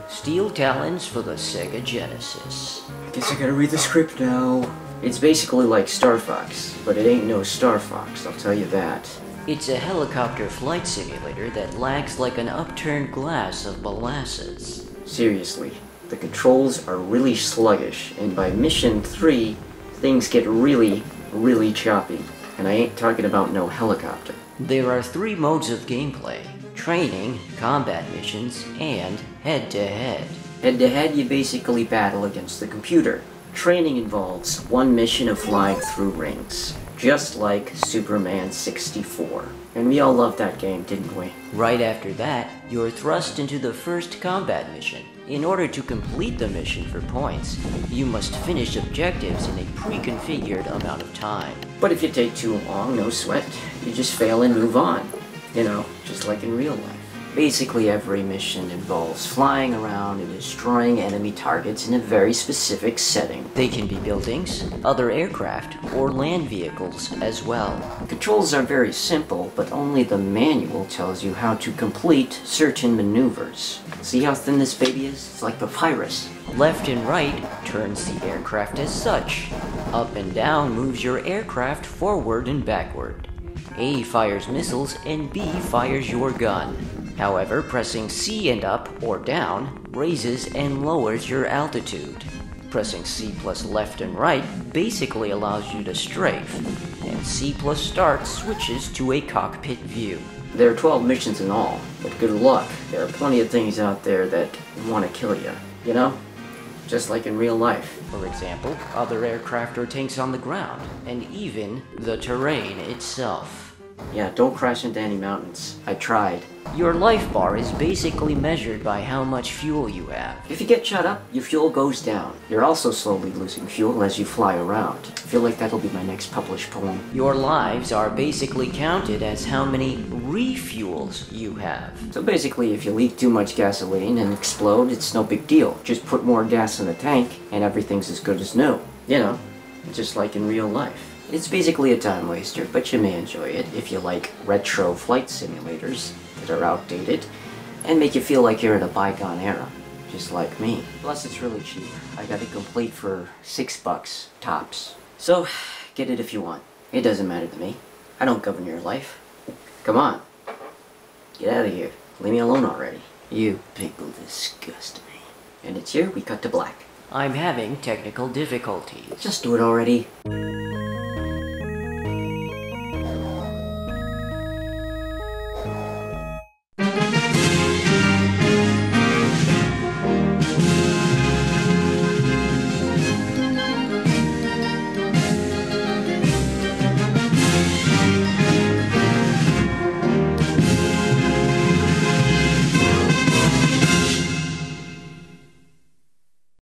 Steel Talons for the Sega Genesis. Guess I gotta read the script now. It's basically like Star Fox, but it ain't no Star Fox, I'll tell you that. It's a helicopter flight simulator that lags like an upturned glass of molasses. Seriously, the controls are really sluggish, and by mission 3, things get really choppy. And I ain't talking about no helicopter. There are 3 modes of gameplay: training, combat missions, and head-to-head. Head-to-head, you basically battle against the computer. Training involves one mission of flying through rings, just like Superman 64. And we all loved that game, didn't we? Right after that, you're thrust into the first combat mission. In order to complete the mission for points, you must finish objectives in a pre-configured amount of time. But if you take too long, no sweat, you just fail and move on. You know, just like in real life. Basically every mission involves flying around and destroying enemy targets in a very specific setting. They can be buildings, other aircraft, or land vehicles as well. Controls are very simple, but only the manual tells you how to complete certain maneuvers. See how thin this baby is? It's like papyrus. Left and right turns the aircraft as such. Up and down moves your aircraft forward and backward. A fires missiles and B fires your gun. However, pressing C and up or down raises and lowers your altitude. Pressing C plus left and right basically allows you to strafe, and C plus start switches to a cockpit view. There are 12 missions in all, but good luck. There are plenty of things out there that want to kill you, you know? Just like in real life. For example, other aircraft or tanks on the ground, and even the terrain itself. Yeah, don't crash into any mountains. I tried. Your life bar is basically measured by how much fuel you have. If you get shot up, your fuel goes down. You're also slowly losing fuel as you fly around. I feel like that'll be my next published poem. Your lives are basically counted as how many refuels you have. So basically, if you leak too much gasoline and explode, it's no big deal. Just put more gas in the tank, and everything's as good as new. You know, just like in real life. It's basically a time waster, but you may enjoy it if you like retro flight simulators that are outdated and make you feel like you're in a bygone era, just like me. Plus, it's really cheap. I got it complete for $6 tops. So, get it if you want. It doesn't matter to me. I don't govern your life. Come on. Get out of here. Leave me alone already. You people disgust me. And it's here we cut to black. I'm having technical difficulties. Just do it already.